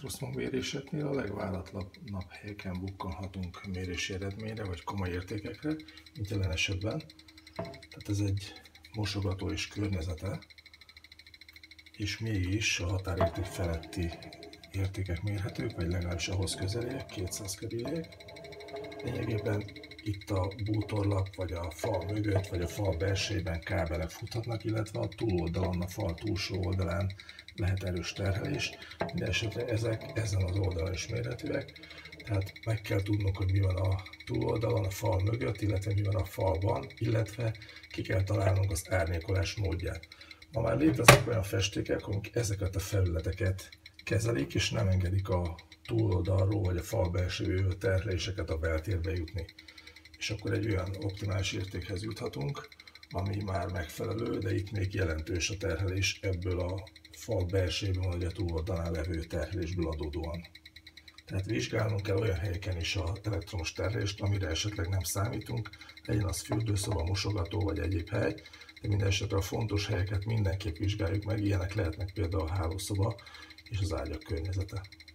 elektroszmog méréseknél a legváratlanabb helyeken bukkanhatunk mérési eredményre vagy komoly értékekre, mint jelen esetben. Tehát ez egy mosogató és környezete, és mégis a határérték feletti értékek mérhetők, vagy legalábbis ahhoz közeliek, 200 körüliek. Lényegében itt a bútorlap, vagy a fal mögött, vagy a fal belsejében kábelek futhatnak, illetve a túloldalon, a fal túlsó oldalán lehet erős terhelés. Mindenesetre ezek ezen az oldalon is mérhetőek, tehát meg kell tudnunk, hogy mi van a túloldalon, a fal mögött, illetve mi van a falban, illetve ki kell találnunk az árnyékolás módját. Ma már léteznek olyan festékek, amik ezeket a felületeket kezelik, és nem engedik a túloldalról vagy a fal belső terheléseket a beltérbe jutni. És akkor egy olyan optimális értékhez juthatunk, ami már megfelelő, de itt még jelentős a terhelés ebből a fal belsőben vagy a túloldalán levő terhelésből adódóan. Tehát vizsgálnunk kell olyan helyeken is az elektromos terhelést, amire esetleg nem számítunk, legyen az fürdőszoba, mosogató vagy egyéb hely, de minden esetre a fontos helyeket mindenképp vizsgáljuk meg, ilyenek lehetnek például a hálószoba és az ágyak környezete.